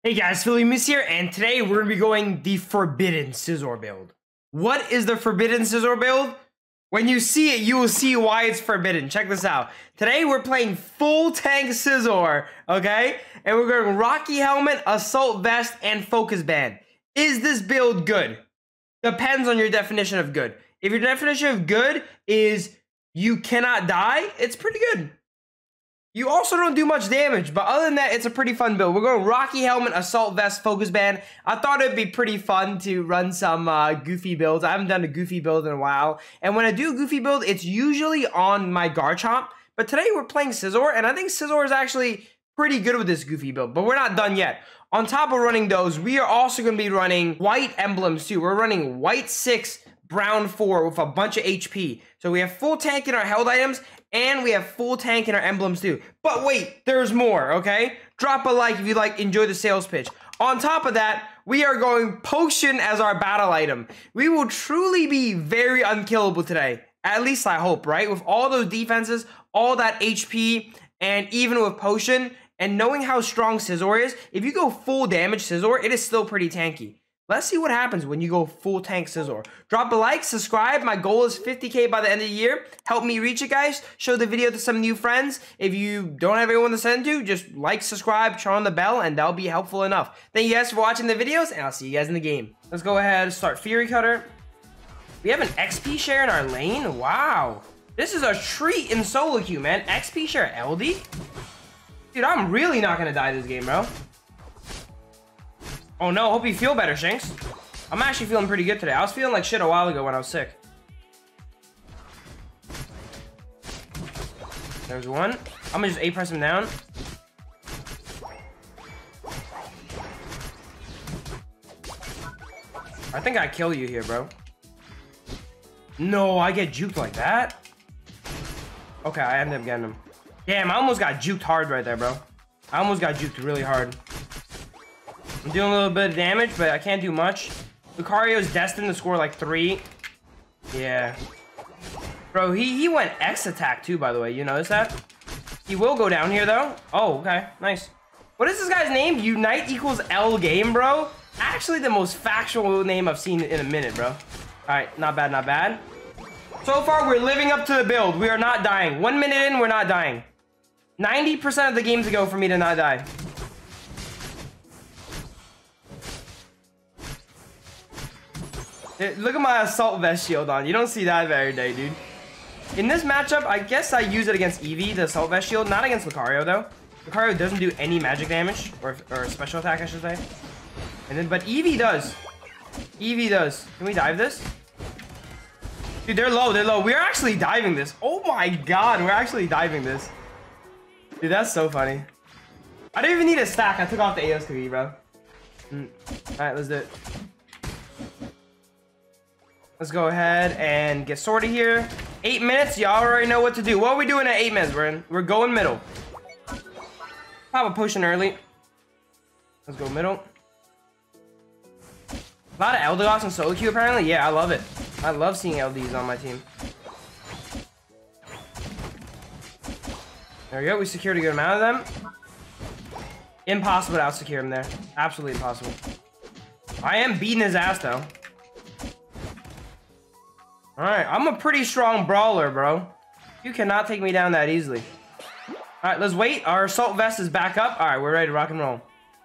Hey guys, Philly Miss here, and today we're going to be going the Forbidden Scizor build. What is the Forbidden Scizor build? When you see it, you will see why it's forbidden. Check this out. Today we're playing full tank Scizor, okay? And we're going Rocky Helmet, Assault Vest, and Focus Band. Is this build good? Depends on your definition of good. If your definition of good is you cannot die, it's pretty good. You also don't do much damage, but other than that, it's a pretty fun build. We're going Rocky Helmet, Assault Vest, Focus Band. I thought it'd be pretty fun to run some goofy builds. I haven't done a goofy build in a while. And when I do a goofy build, it's usually on my Garchomp. But today we're playing Scizor, and I think Scizor is actually pretty good with this goofy build. But we're not done yet. On top of running those, we are also going to be running white emblems too. We're running white 6, brown 4 with a bunch of HP. So we have full tank in our held items, and we have full tank in our emblems too. But wait, there's more, okay? Drop a like if you enjoy the sales pitch. On top of that, we are going Potion as our battle item. We will truly be very unkillable today. At least I hope, right? With all those defenses, all that HP, and even with Potion, and knowing how strong Scizor is, if you go full damage Scizor, it is still pretty tanky. Let's see what happens when you go full tank Scizor. Drop a like, subscribe. My goal is 50K by the end of the year. Help me reach it, guys. Show the video to some new friends. If you don't have anyone to send to, just like, subscribe, turn on the bell, and that'll be helpful enough. Thank you guys for watching the videos, and I'll see you guys in the game. Let's go ahead and start Fury Cutter. We have an XP share in our lane. Wow. This is a treat in solo queue, man. XP share LD? Dude, I'm really not going to die this game, bro. Oh no, hope you feel better, Shanks. I'm actually feeling pretty good today. I was feeling like shit a while ago when I was sick. There's one. I'm gonna just A-press him down. I think I kill you here, bro. No, I get juked like that? Okay, I ended up getting him. Damn, I almost got juked hard right there, bro. I almost got juked really hard. I'm doing a little bit of damage, but I can't do much. Lucario is destined to score like 3. Yeah. Bro, he went X attack too, by the way. You notice that? He will go down here, though. Oh, okay. Nice. What is this guy's name? Unite equals L game, bro? Actually, the most factual name I've seen in a minute, bro. All right. Not bad, not bad. So far, we're living up to the build. We are not dying. 1 minute in, we're not dying. 90% of the game to go for me to not die. Look at my Assault Vest shield on. You don't see that every day, dude. In this matchup, I guess I use it against Eevee, the Assault Vest shield. Not against Lucario, though. Lucario doesn't do any magic damage. Or special attack, I should say. But Eevee does. Eevee does. Can we dive this? Dude, they're low. They're low. We're actually diving this. Oh my god. We're actually diving this. Dude, that's so funny. I didn't even need a stack. I took off the AOS2E, bro. Alright, let's do it. Let's go ahead and get sorted here. 8 minutes, y'all already know what to do. What are we doing at 8 minutes? We're going middle. Pop a potion early. Let's go middle. A lot of Eldegoss in solo queue apparently. Yeah, I love it. I love seeing LDs on my team. There we go. We secured a good amount of them. Impossible to out-secure him there. Absolutely impossible. I am beating his ass though. Alright, I'm a pretty strong brawler, bro. You cannot take me down that easily. Alright, let's wait. Our Assault Vest is back up. Alright, we're ready to rock and roll.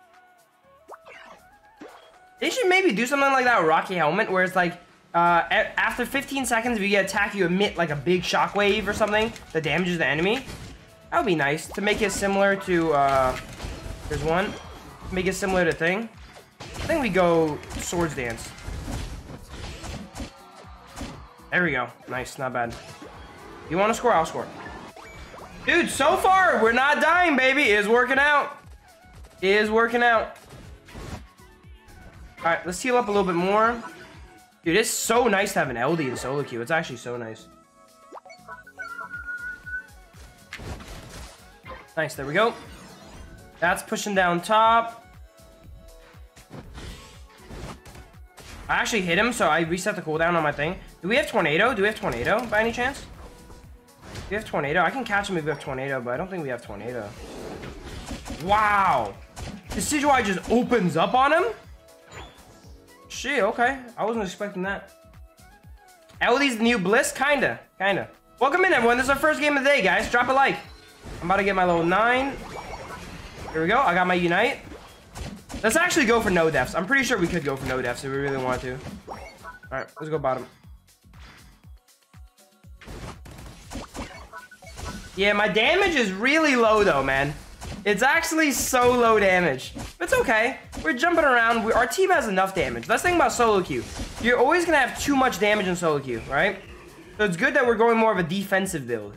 They should maybe do something like that with Rocky Helmet, where it's like, after 15 seconds, if you get attacked, you emit like a big shockwave or something that damages the enemy. That would be nice, to make it similar to, there's one. Make it similar to Thing. I think we go Swords Dance. There we go. Nice, not bad. You want to score? I'll score. Dude, so far, we're not dying, baby. It is working out. It is working out. All right, let's heal up a little bit more. Dude, it's so nice to have an LD in solo queue. It's actually so nice. Nice, there we go. That's pushing down top. I actually hit him, so I reset the cooldown on my thing. Do we have Tornado? Do we have Tornado by any chance? Do we have Tornado? I can catch him if we have Tornado, but I don't think we have Tornado. Wow. Decidueye just opens up on him? Shit, okay. I wasn't expecting that. LD's the new Bliss? Kinda. Welcome in, everyone. This is our first game of the day, guys. Drop a like. I'm about to get my level 9. Here we go. I got my Unite. Let's actually go for no deaths. I'm pretty sure we could go for no deaths if we really want to. Alright, let's go bottom. Yeah, my damage is really low, though, man. It's actually so low damage. It's okay. We're jumping around. Our team has enough damage. That's the thing about solo queue. You're always going to have too much damage in solo queue, right? So it's good that we're going more of a defensive build.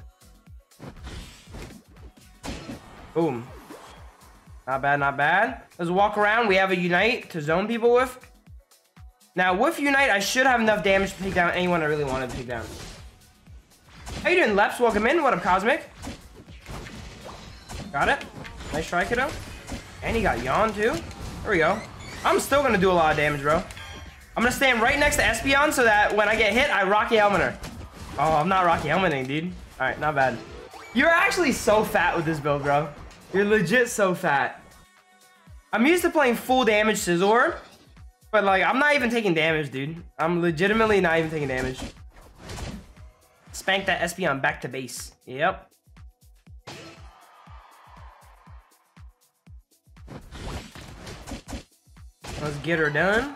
Boom. Not bad, not bad. Let's walk around. We have a Unite to zone people with. Now, with Unite, I should have enough damage to take down anyone I really wanted to take down. How you doing, Leps? Welcome in. What up, Cosmic? Got it. Nice try, kiddo. And he got Yawn, too. There we go. I'm still going to do a lot of damage, bro. I'm going to stand right next to Espeon so that when I get hit, I Rocky Helmet her. Oh, I'm not Rocky Helmeting, dude. All right, not bad. You're actually so fat with this build, bro. You're legit so fat. I'm used to playing full damage Scizor, but like I'm not even taking damage, dude. I'm legitimately not even taking damage. Spank that Espeon back to base. Yep. Let's get her done.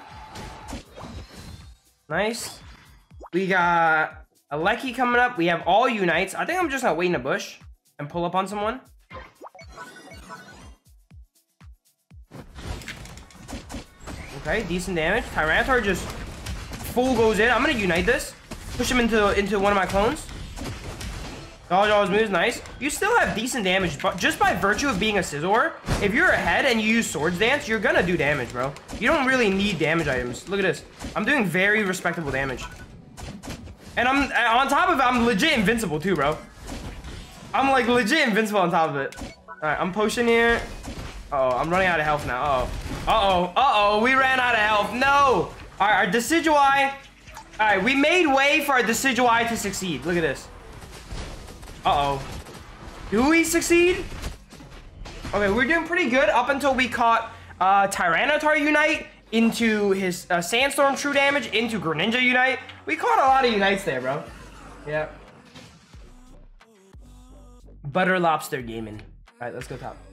Nice. We got a Lecky coming up. We have all Unites. I think I'm just gonna wait in a bush and pull up on someone. Okay, decent damage. Tyranitar just full goes in. I'm gonna Unite this. Push him into one of my clones. Dodge all his moves, nice. You still have decent damage, but just by virtue of being a Scizor, if you're ahead and you use Swords Dance, you're gonna do damage, bro. You don't really need damage items. Look at this. I'm doing very respectable damage. And I'm on top of it, I'm legit invincible too, bro. I'm like legit invincible on top of it. Alright, I'm potion here. Uh-oh, I'm running out of health now. Uh-oh, we ran out of health. No! Alright, our Decidueye. Alright, we made way for our Decidueye to succeed. Look at this. Uh-oh. Do we succeed? Okay, we're doing pretty good up until we caught Tyranitar Unite into his Sandstorm True Damage into Greninja Unite. We caught a lot of Unites there, bro. Yeah. Butter Lobster Gaming. Alright, let's go top.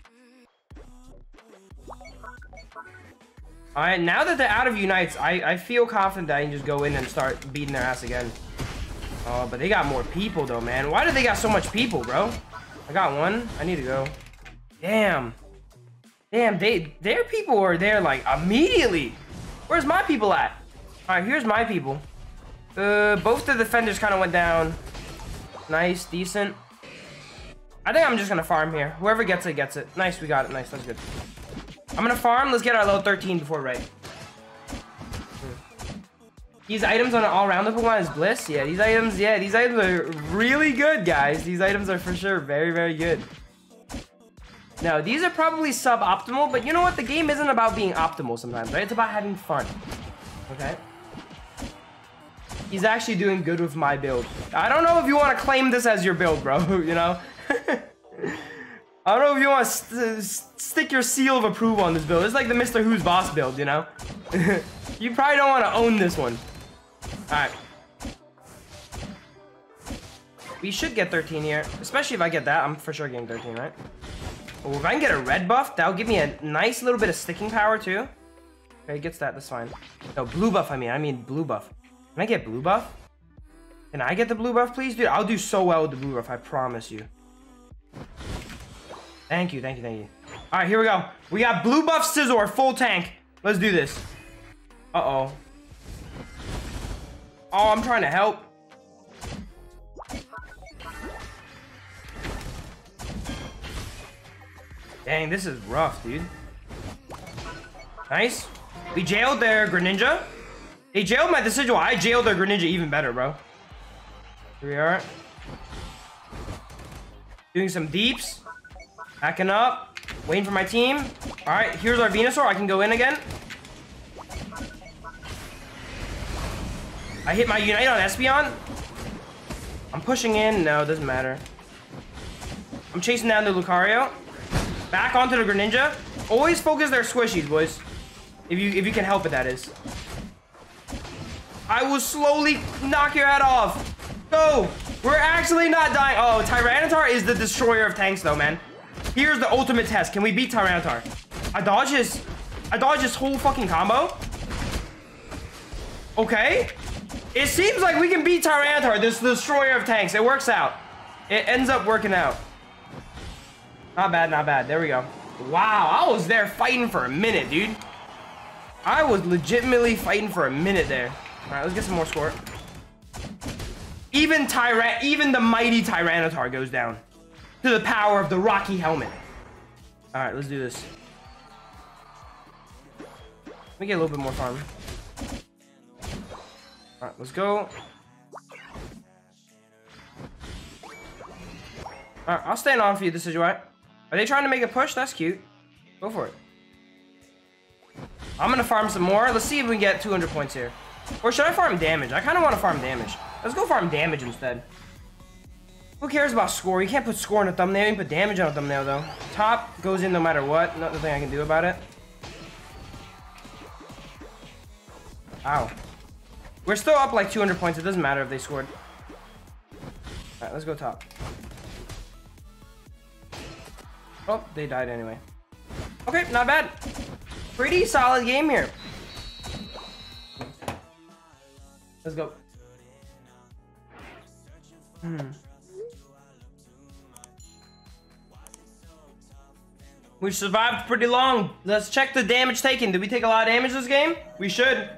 Alright, now that they're out of Unites, I feel confident that I can just go in and start beating their ass again. Oh, but they got more people though, man. Why do they got so much people, bro? I got one. I need to go. Damn. Damn, their people are there like immediately. Where's my people at? Alright, here's my people. Both the defenders kind of went down. Nice, decent. I think I'm just gonna farm here. Whoever gets it, gets it. Nice, we got it. Nice, that's good. I'm gonna farm. Let's get our level 13 before right. These items on an all-rounder Pokemon is Bliss. Yeah, these items are really good, guys. These items are for sure very, very good. Now, these are probably suboptimal, but you know what? The game isn't about being optimal sometimes, right? It's about having fun. Okay? He's actually doing good with my build. I don't know if you want to claim this as your build, bro, you know? I don't know if you want to stick your seal of approval on this build. It's like the Mr. Who's Boss build, you know? You probably don't want to own this one. Alright. We should get 13 here. Especially if I get that. I'm for sure getting 13, right? Oh, if I can get a red buff, that'll give me a nice little bit of sticking power, too. Okay, he gets that. That's fine. No, blue buff, I mean blue buff. Can I get blue buff? Can I get the blue buff, please? Dude, I'll do so well with the blue buff. I promise you. Thank you, thank you, thank you. Alright, here we go. We got blue buff Scizor, full tank. Let's do this. Uh-oh. Oh, I'm trying to help. Dang, this is rough, dude. Nice. We jailed their Greninja. They jailed my Decidueye. I jailed their Greninja even better, bro. Here we are. Doing some deeps. Backing up. Waiting for my team. Alright, here's our Venusaur. I can go in again. I hit my Unite on Espeon. I'm pushing in. No, it doesn't matter. I'm chasing down the Lucario. Back onto the Greninja. Always focus their squishies, boys. If you can help it, that is. I will slowly knock your head off. Go! We're actually not dying. Oh, Tyranitar is the destroyer of tanks, though, man. Here's the ultimate test. Can we beat Tyranitar? I dodge his whole fucking combo. Okay. It seems like we can beat Tyranitar, this destroyer of tanks. It works out. It ends up working out. Not bad, not bad. There we go. Wow, I was there fighting for a minute, dude. I was legitimately fighting for a minute there. All right, let's get some more score. Even the mighty Tyranitar goes down to the power of the Rocky Helmet. All right, let's do this. Let me get a little bit more farm. All right, let's go. All right, I'll stand on for you, this is right. Are they trying to make a push? That's cute. Go for it. I'm gonna farm some more. Let's see if we can get 200 points here. Or should I farm damage? I kind of want to farm damage. Let's go farm damage instead. Who cares about score? You can't put score in a thumbnail. You can put damage on a thumbnail, though. Top goes in no matter what. Nothing I can do about it. Ow. We're still up like 200 points. It doesn't matter if they scored. Alright, let's go top. Oh, they died anyway. Okay, not bad. Pretty solid game here. Let's go. We survived pretty long. Let's check the damage taken. Did we take a lot of damage this game? We should.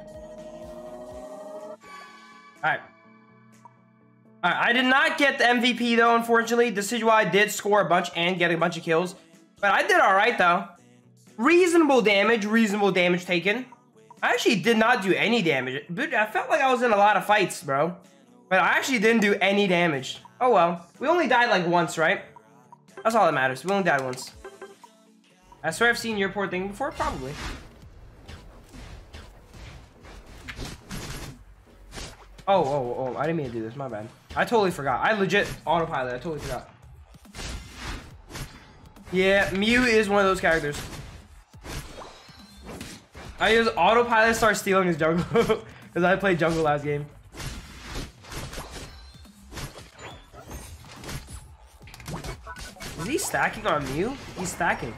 Alright. Alright, I did not get the MVP though, unfortunately. This is why I did score a bunch and get a bunch of kills. But I did alright though. Reasonable damage taken. I actually did not do any damage. But I felt like I was in a lot of fights, bro. But I actually didn't do any damage. Oh well. We only died like once, right? That's all that matters. We only died once. I swear I've seen your poor thing before. Probably. Oh. I didn't mean to do this. My bad. I totally forgot. I legit autopilot. I totally forgot. Yeah, Mew is one of those characters. I use autopilot, start stealing his jungle because I played jungle last game. Is he stacking on Mew? He's stacking.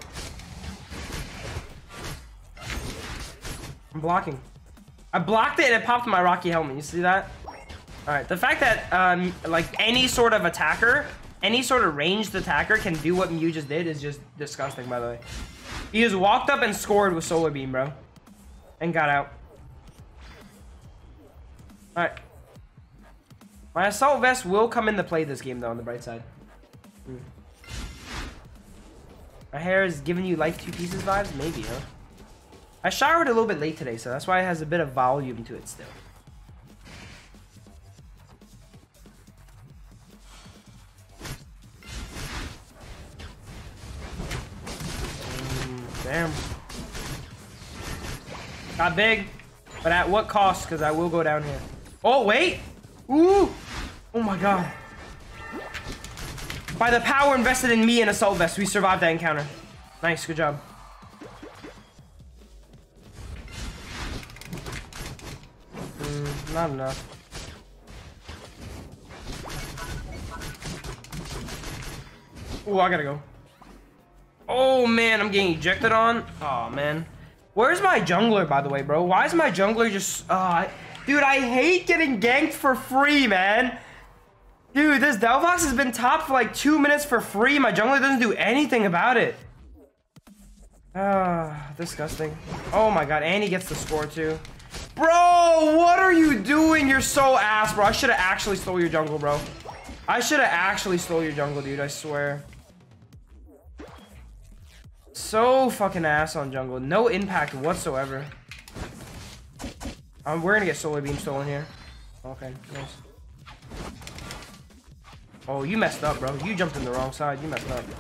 I'm blocking. I blocked it and it popped my Rocky Helmet. You see that? All right. The fact that like any sort of attacker, any sort of ranged attacker can do what Mew just did is just disgusting. By the way, he just walked up and scored with Solar Beam, bro. And got out. Alright. My assault vest will come into play this game though, on the bright side. My hair is giving you life 2 pieces vibes? Maybe, huh? I showered a little bit late today, so that's why it has a bit of volume to it still. Damn. Got big, but at what cost? Because I will go down here. Oh, wait. Ooh. Oh, my God. By the power invested in me and Assault Vest, we survived that encounter. Nice. Good job. Not enough. Oh, I gotta go. Oh, man. I'm getting ejected on. Oh, man. Where's my jungler, by the way, bro? Why is my jungler just... dude, I hate getting ganked for free, man. Dude, this Delphox has been top for like 2 minutes for free. My jungler doesn't do anything about it. Disgusting. Oh my God, and he gets the score too. Bro, what are you doing? You're so ass, bro. I should have actually stole your jungle, bro. I should have actually stole your jungle, dude. I swear. So fucking ass on jungle. No impact whatsoever. We're gonna get Solar Beam stolen here. Okay, nice. Oh, you messed up, bro. You jumped in the wrong side. You messed up.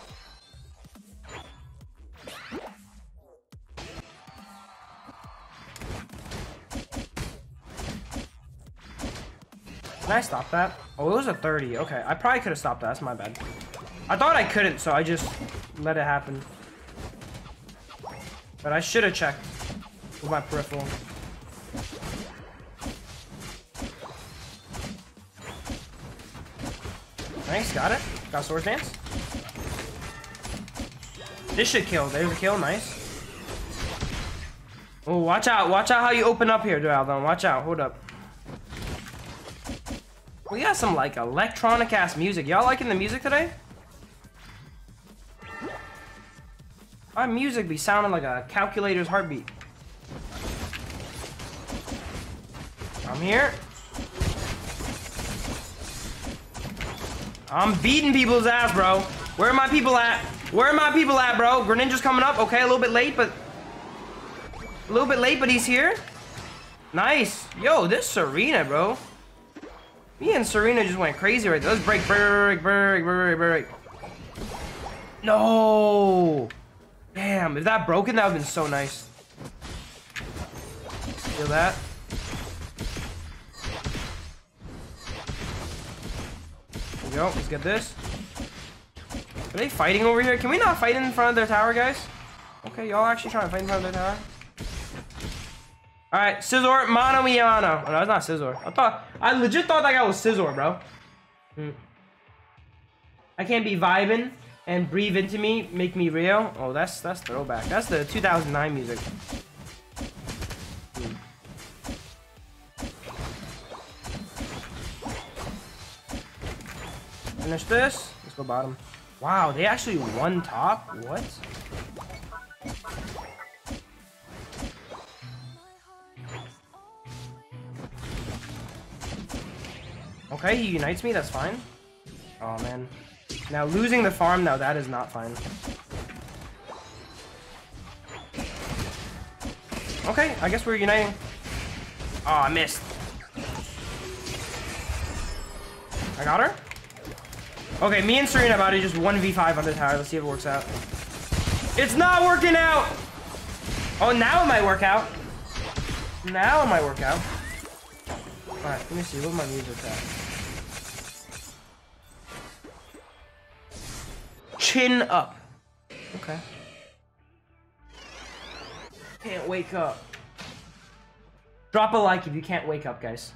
Can I stop that? Oh, it was a 30. Okay, I probably could have stopped that. That's my bad. I thought I couldn't, so I just let it happen. But I should have checked with my peripheral. Nice, got it. Got Sword Dance. This should kill. There's a kill, nice. Oh, watch out. Watch out how you open up here, Duraldo. Watch out. Hold up. We got some, like, electronic-ass music. Y'all liking the music today? My music be sounding like a calculator's heartbeat. I'm here. I'm beating people's ass, bro. Where are my people at? Where are my people at, bro? Greninja's coming up. Okay, a little bit late, but... he's here. Nice. Yo, this Serena, bro. Me and Serena just went crazy right there. Let's break. No. Damn, if that broken, that would have been so nice. Feel that? There we go. Let's get this. Are they fighting over here? Can we not fight in front of their tower, guys? Okay, y'all actually trying to fight in front of their tower? Alright, Scizor, Mano Miano. Oh, no, it's not Scizor. I legit thought that guy was Scizor, bro. I can't be vibing and breathe into me, make me real. Oh, that's throwback. That's the 2009 music. Finish this. Let's go bottom. Wow, they actually won top? What? Okay, he unites me, that's fine. Oh, man. Now, losing the farm, now that is not fine. Okay, I guess we're uniting. Oh, I missed. I got her? Okay, me and Serena about to just 1v5 on the tower. Let's see if it works out. It's not working out! Oh, now it might work out. Now it might work out. Alright, let me see. What my music at? Chin up. Okay. Can't wake up. Drop a like if you can't wake up, guys.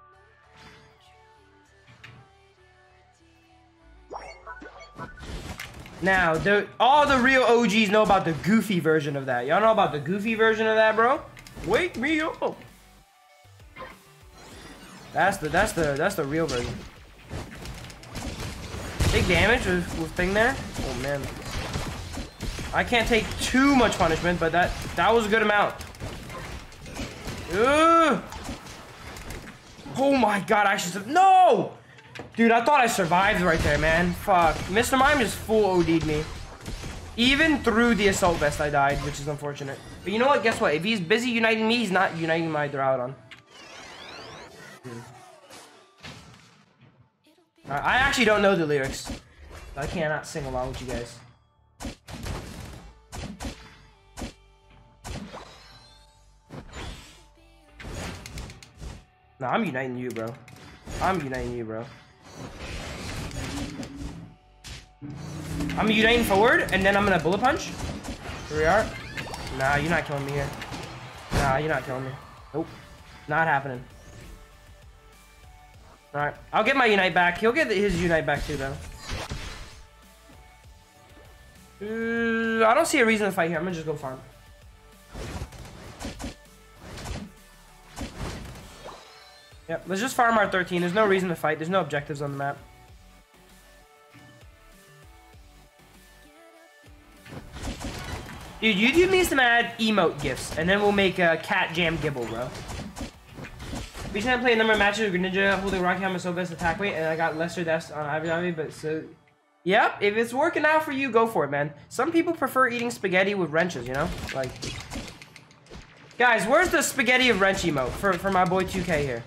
Now, all the real OGs know about the goofy version of that. Y'all know about the goofy version of that, bro? Wake me up. That's the real version. Big damage with thing there. Oh man. I can't take too much punishment, but that was a good amount. Ugh. Oh my god, I should no! Dude, I thought I survived right there, man. Fuck. Mr. Mime just full OD'd me. Even through the assault vest, I died, which is unfortunate. But you know what? Guess what? If he's busy uniting me, he's not uniting my Duraludon. I actually don't know the lyrics. I cannot sing along with you guys. No, I'm uniting you, bro. I'm uniting you, bro. I'm uniting forward, and then I'm gonna bullet punch. Here we are. Nah, you're not killing me here. Nah, you're not killing me. Nope. Not happening. Alright, I'll get my unite back. He'll get his unite back too, though. I don't see a reason to fight here. I'm gonna just go farm. Yep, let's just farm our 13. There's no reason to fight. There's no objectives on the map. Dude, YouTube needs to add emote gifts, and then we'll make a cat jam gibble, bro. We should play a number of matches with Greninja holding Rocky Helmet so best attack weight, and I got lesser deaths on Ivy, but so... Yep, if it's working out for you, go for it, man. Some people prefer eating spaghetti with wrenches, you know? Like... Guys, where's the spaghetti of wrench emote for my boy 2K here?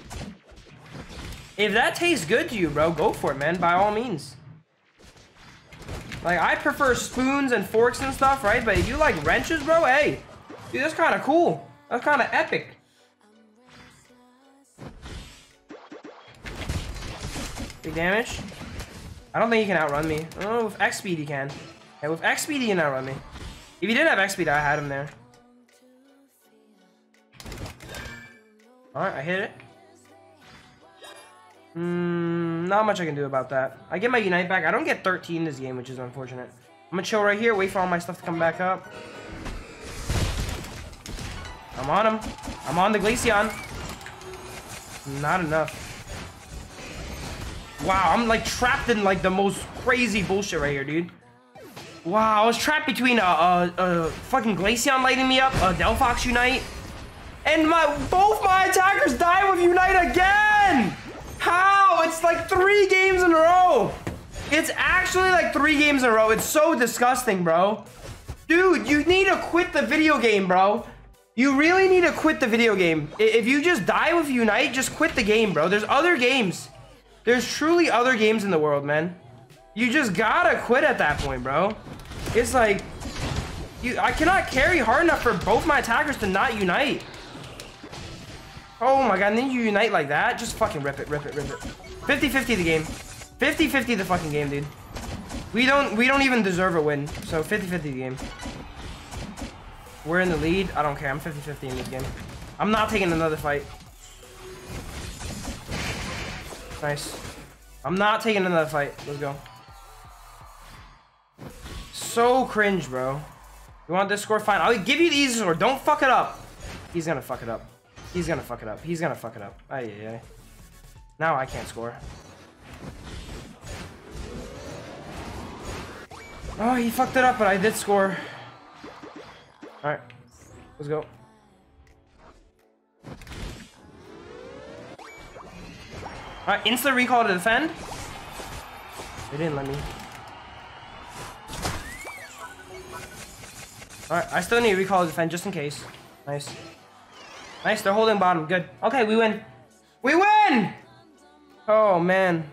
If that tastes good to you, bro, go for it, man. By all means. Like, I prefer spoons and forks and stuff, right? But if you like wrenches, bro, hey. Dude, that's kind of cool. That's kind of epic. Big damage. I don't think he can outrun me. Oh, with X speed he can. Yeah, with X speed he can outrun me. If he didn't have X speed, I had him there. Alright, I hit it. Not much I can do about that. I get my Unite back. I don't get 13 this game, which is unfortunate. I'm gonna chill right here, wait for all my stuff to come back up. I'm on him. I'm on the Glaceon. Not enough. Wow, I'm like trapped in like the most crazy bullshit right here, dude. Wow, I was trapped between a fucking Glaceon lighting me up, a Delphox Unite, and both my attackers die with Unite again! How? It's like 3 games in a row. It's actually like 3 games in a row. It's so disgusting, bro. Dude, you need to quit the video game, bro. You really need to quit the video game. If you just die with Unite, just quit the game, bro. There's other games. There's truly other games in the world, man. You just gotta quit at that point, bro. It's like, I cannot carry hard enough for both my attackers to not Unite. Oh my god, and then you Unite like that? Just fucking rip it, rip it, rip it. 50-50 the game. 50-50 the fucking game, dude. We don't even deserve a win. So 50-50 the game. We're in the lead. I don't care. I'm 50-50 in this game. I'm not taking another fight. Nice. I'm not taking another fight. Let's go. So cringe, bro. You want this score? Fine. I'll give you the easy score. Don't fuck it up. He's gonna fuck it up. He's gonna fuck it up. He's gonna fuck it up. Ay, ay, ay. Now I can't score. Oh, he fucked it up, but I did score. Alright. Let's go. Alright, instant recall to defend. They didn't let me. Alright, I still need recall to defend just in case. Nice. Nice, they're holding bottom. Good. Okay, we win. We win! Oh, man.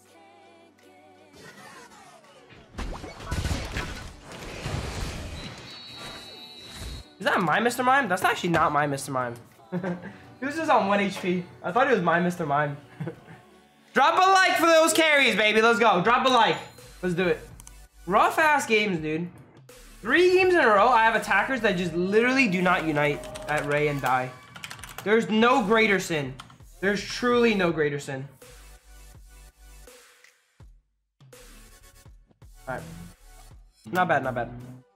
Is that my Mr. Mime? That's actually not my Mr. Mime. He was just on 1 HP. I thought it was my Mr. Mime. Drop a like for those carries, baby. Let's go. Drop a like. Let's do it. Rough ass games, dude. 3 games in a row, I have attackers that just literally do not unite at Ray and die. There's no greater sin. There's truly no greater sin. Alright. Not bad, not bad.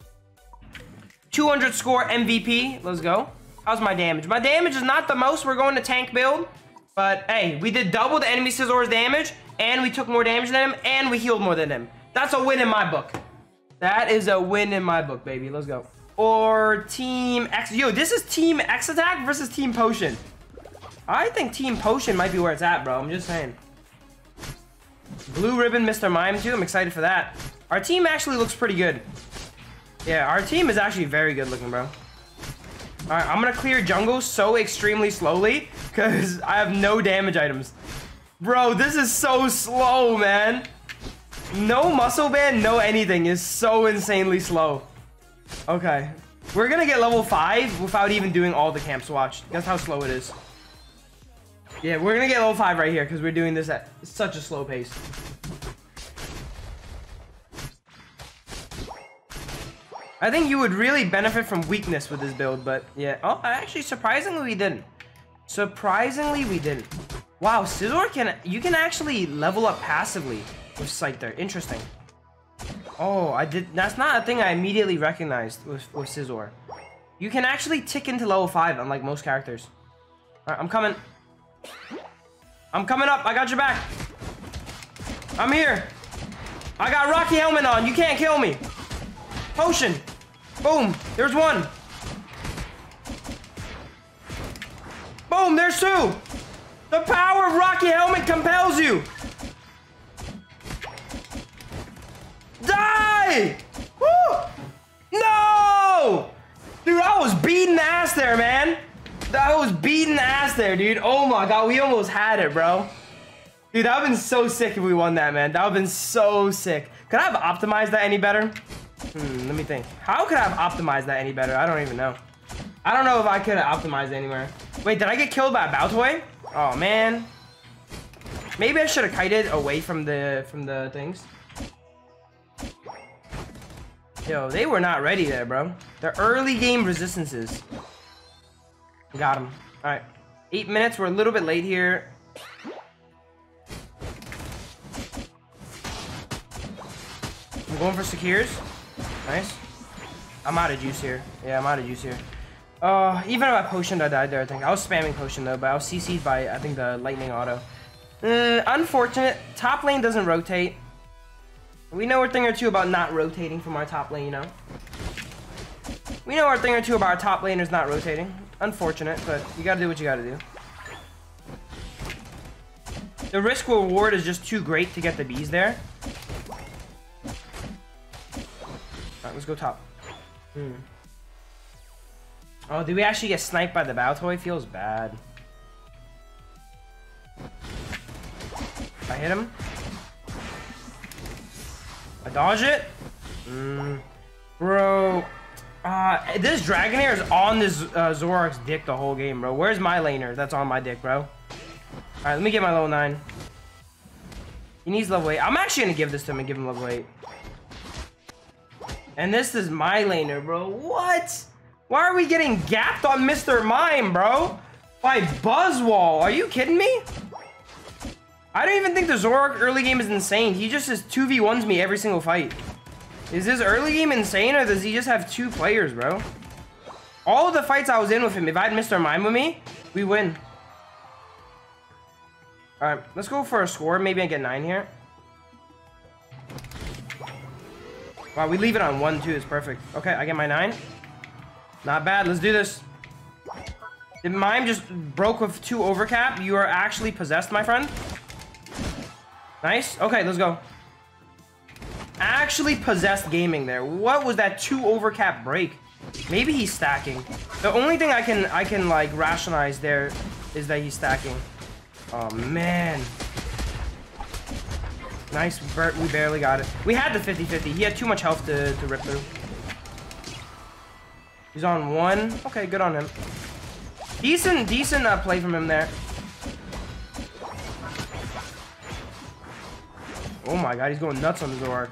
200 score MVP. Let's go. How's my damage? My damage is not the most. We're going to tank build. But, hey, we did double the enemy Scizor's damage. And we took more damage than him. And we healed more than him. That's a win in my book. That is a win in my book, baby. Let's go. Or Team X. Yo, this is Team X Attack versus Team Potion. I think Team Potion might be where it's at, bro. I'm just saying. Blue Ribbon Mr. Mime, too. I'm excited for that. Our team actually looks pretty good. Yeah, our team is actually very good looking, bro. Alright, I'm gonna clear jungle so extremely slowly because I have no damage items. Bro, this is so slow, man. No muscle band, no anything is so insanely slow. Okay. We're gonna get level 5 without even doing all the camps. Watch. Guess how slow it is. Yeah, we're gonna get level 5 right here because we're doing this at such a slow pace. I think you would really benefit from weakness with this build, but yeah. Oh, actually, surprisingly, we didn't. Surprisingly, we didn't. Wow, Scizor you can actually level up passively with Scyther. Interesting. Oh, I did. That's not a thing I immediately recognized with Scizor. You can actually tick into level 5, unlike most characters. All right, I'm coming. I'm coming up. I got your back. I'm here. I got Rocky Helmet on. You can't kill me. Potion. Boom. There's 1. Boom. There's 2. The power of Rocky Helmet compels you. Die! Woo! No! Dude, I was beating ass there, man. I was beating ass there, dude. Oh my god, we almost had it, bro. Dude, that would've been so sick if we won that, man. That would've been so sick. Could I have optimized that any better? Let me think. How could I have optimized that any better? I don't even know. I don't know if I could have optimized anywhere. Wait, did I get killed by a Baltoy? Oh, man. Maybe I should have kited away from the things. Yo, they were not ready there, bro. The early game resistances. Got him. All right. 8 minutes. We're a little bit late here. I'm going for Secures. Nice. I'm out of juice here. Yeah, I'm out of juice here. Even if I potioned, I died there, I think. I was spamming potion, though, but I was CC'd by, I think, the lightning auto. Unfortunate. Top lane doesn't rotate. We know a thing or two about not rotating from our top lane, you know? We know a thing or two about our top laners not rotating. Unfortunate, but you gotta do what you gotta do. The risk reward is just too great to get the bees there. Alright, let's go top. Oh, did we actually get sniped by the Baltoy? Feels bad. I hit him. I dodge it. Bro. This Dragonair is on this Zoroark's dick the whole game, bro. Where's my laner that's on my dick, bro? Alright, let me get my level 9. He needs level 8. I'm actually gonna give this to him and give him level 8. And this is my laner, bro. What? Why are we getting gapped on Mr. Mime, bro? By Buzzwole. Are you kidding me? I don't even think the Zoroark early game is insane. He just 2v1s me every single fight. Is this early game insane, or does he just have 2 players, bro? All of the fights I was in with him, if I had Mr. Mime with me, we win. Alright, let's go for a score. Maybe I get 9 here. Wow, we leave it on 1, 2. It's perfect. Okay, I get my 9. Not bad. Let's do this. Did Mime just broke with 2 overcap? You are actually possessed, my friend. Nice. Okay, let's go. Actually possessed gaming there. What was that 2 overcap break? Maybe he's stacking. The only thing I can like rationalize there is that he's stacking. Oh man. Nice. We barely got it. We had the 50-50. He had too much health to rip through. He's on 1. Okay, good on him. Decent play from him there. Oh my god, he's going nuts on the Zoroark.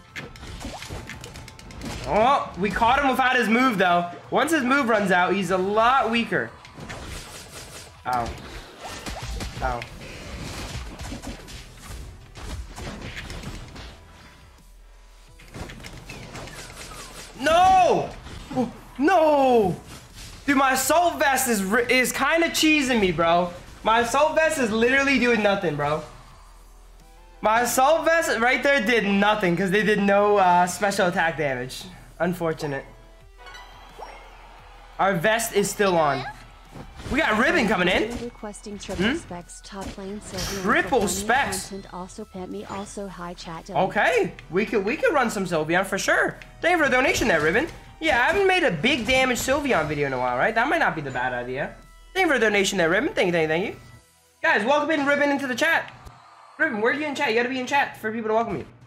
Oh, we caught him without his move, though. Once his move runs out, he's a lot weaker. Ow. Ow. No! Oh, no! Dude, my Assault Vest is kind of cheesing me, bro. My Assault Vest is literally doing nothing, bro. My Assault Vest right there did nothing because they did no special attack damage. Unfortunate. Our vest is still on. We got Ribbon coming in. Requesting triple specs, top lane, triple specs. Also pet me, also high chat. Okay, we could run some Sylveon for sure. Thank you for the donation there, Ribbon. Yeah, I haven't made a big damage Sylveon video in a while, right? That might not be the bad idea. Thank you for the donation there, Ribbon. Thank you. Guys, welcome in Ribbon into the chat. Ribbon, where are you in chat? You gotta be in chat for people to welcome you.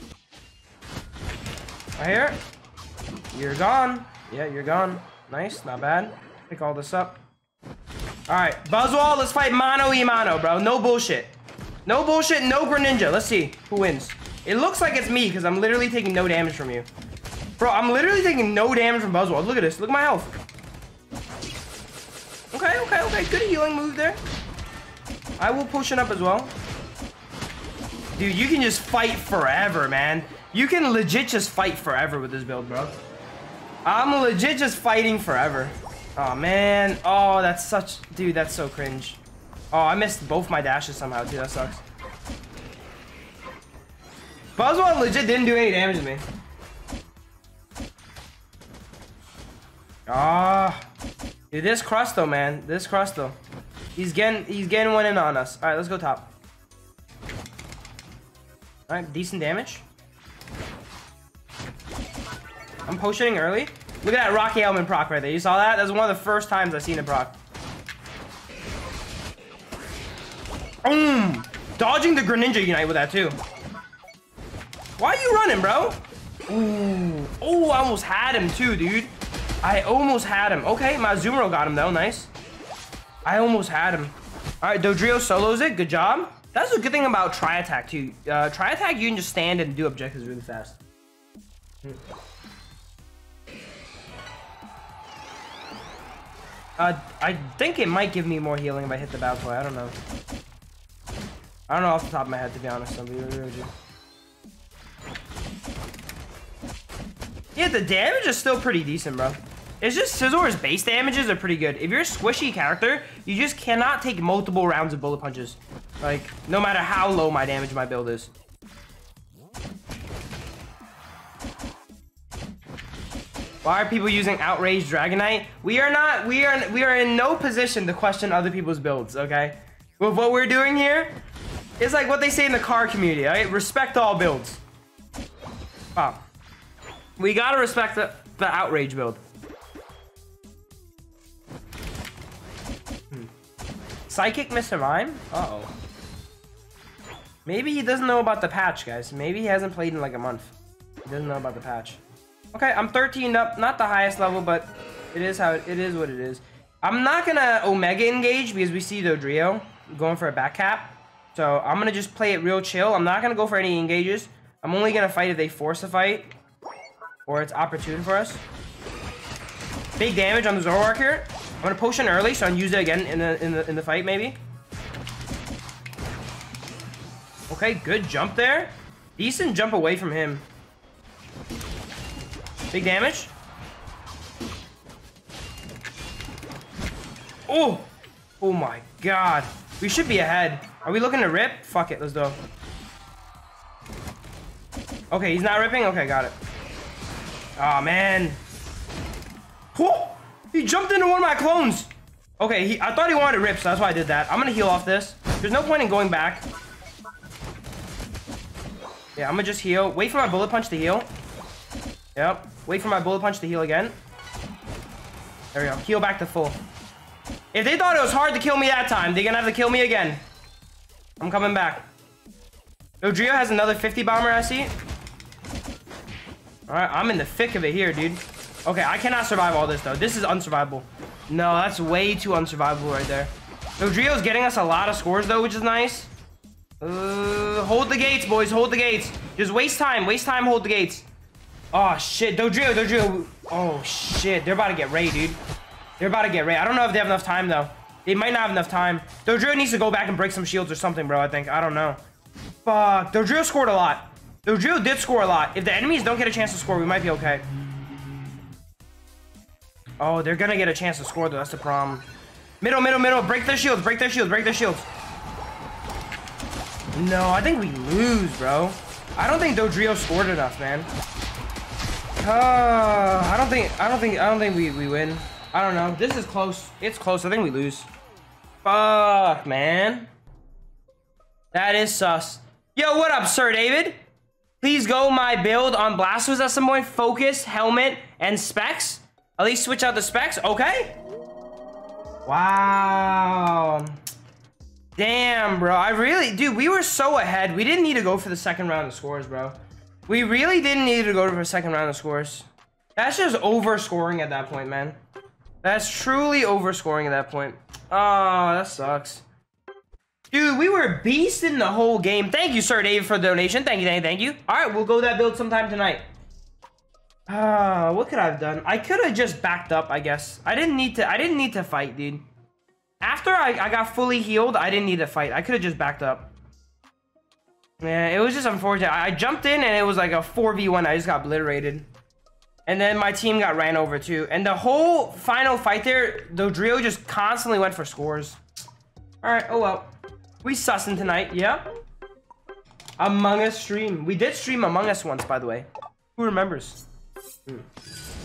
Right here. You're gone. Yeah, you're gone. Nice, not bad. Pick all this up. Alright, Buzzwole, let's fight mano y mano, bro. No bullshit. No bullshit, no Greninja. Let's see who wins. It looks like it's me because I'm literally taking no damage from you. Bro, I'm literally taking no damage from Buzzwole. Look at this. Look at my health. Okay. Good healing move there. I will potion up as well. Dude, you can just fight forever, man. You can legit just fight forever with this build, bro. I'm legit just fighting forever. Oh, man. Oh, that's such... Dude, that's so cringe. Oh, I missed both my dashes somehow, too. That sucks. Buzzwole legit didn't do any damage to me. Ah. Dude, this crust, though, man. This crust, though. He's getting one in on us. All right, let's go top. All right, decent damage. I'm potioning early. Look at that Rocky Helmet proc right there. You saw that? That was one of the first times I've seen it proc. Dodging the Greninja Unite with that too. Why are you running, bro? Ooh. Oh, I almost had him too, dude. I almost had him. Okay, my Azumarill got him though. Nice. I almost had him. All right, Dodrio solos it. Good job. That's a good thing about Tri-Attack too. Tri-Attack, you can just stand and do objectives really fast. I think it might give me more healing if I hit the battle toy. I don't know. I don't know off the top of my head, to be honest. Yeah, the damage is still pretty decent, bro. It's just Scissor's base damages are pretty good. If you're a squishy character, you just cannot take multiple rounds of bullet punches. Like, no matter how low my damage my build is. Why are people using Outrage Dragonite? We are in no position to question other people's builds, okay? With what we're doing here, it's like what they say in the car community, right? Respect all builds. Wow. We gotta respect the Outrage build. Psychic Mr. Mime? Uh-oh. Maybe he doesn't know about the patch, guys. Maybe he hasn't played in like a month. He doesn't know about the patch. Okay, I'm 13 up. Not the highest level, but it is what it is. I'm not gonna Omega engage because we see Dodrio going for a back cap. So I'm gonna just play it real chill. I'm not gonna go for any engages. I'm only gonna fight if they force a fight or it's opportune for us. Big damage on the Zoroark here. I'm gonna potion early, so I'll use it again in the fight maybe. Okay, good jump there. Decent jump away from him. Big damage. Oh! Oh my god. We should be ahead. Are we looking to rip? Fuck it, let's go. Okay, he's not ripping? Okay, got it. Oh man. Whoa! He jumped into one of my clones. Okay, I thought he wanted to rip, so that's why I did that. I'm gonna heal off this. There's no point in going back. Yeah, I'm gonna just heal. Wait for my bullet punch to heal. Yep. Wait for my bullet punch to heal again. There we go. Heal back to full. If they thought it was hard to kill me that time, they're gonna have to kill me again. I'm coming back. Dodrio has another 50 bomber, I see. Alright, I'm in the thick of it here, dude. Okay, I cannot survive all this, though. This is unsurvivable. No, that's way too unsurvivable right there. Dodrio's getting us a lot of scores, though, which is nice. Hold the gates, boys. Hold the gates. Just waste time. Waste time, hold the gates. Oh, shit. Dodrio. Oh, shit. They're about to get raid, dude. They're about to get raid. I don't know if they have enough time, though. They might not have enough time. Dodrio needs to go back and break some shields or something, bro, I think. I don't know. Fuck. Dodrio scored a lot. Dodrio did score a lot. If the enemies don't get a chance to score, we might be okay. Oh, they're gonna get a chance to score, though. That's the problem. Middle. Break their shields. Break their shields. No, I think we lose, bro. I don't think Dodrio scored enough, man. I don't think we win. I don't know. This is close. It's close. I think we lose. Fuck, man. That is sus. Yo, what up, Sir David? Please go my build on Blasters at some point. Focus, helmet, and specs. At least switch out the specs. Okay. Wow. Damn, bro. Dude, we were so ahead. We didn't need to go for the second round of scores, bro. We really didn't need to go for a second round of scores. That's just overscoring at that point, man. That's truly overscoring at that point. Oh, that sucks. Dude, we were beasting the whole game. Thank you, Sir David, for the donation. Thank you. All right, we'll go that build sometime tonight. What could I have done? I could have just backed up, I guess. I didn't need to fight, dude. After I got fully healed, I didn't need to fight. I could have just backed up. Yeah, it was just unfortunate. I jumped in and it was like a 4v1. I just got obliterated. And then my team got ran over too. And the whole final fight there, Dodrio just constantly went for scores. All right, oh well. We sussing tonight, yeah? Among Us stream. We did stream Among Us once, by the way. Who remembers?